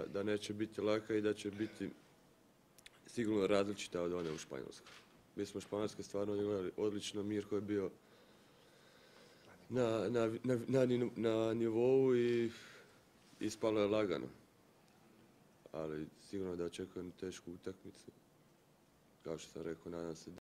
Da neće biti laka i da će biti sigurno različita od one u Španjolskoj. Mi smo u Španjolskoj stvarno igrali odlično, Mirko je bio na nivou i ispalo je lagano. Ali sigurno da očekujem tešku utakmicu. Kao što sam rekao, nadam se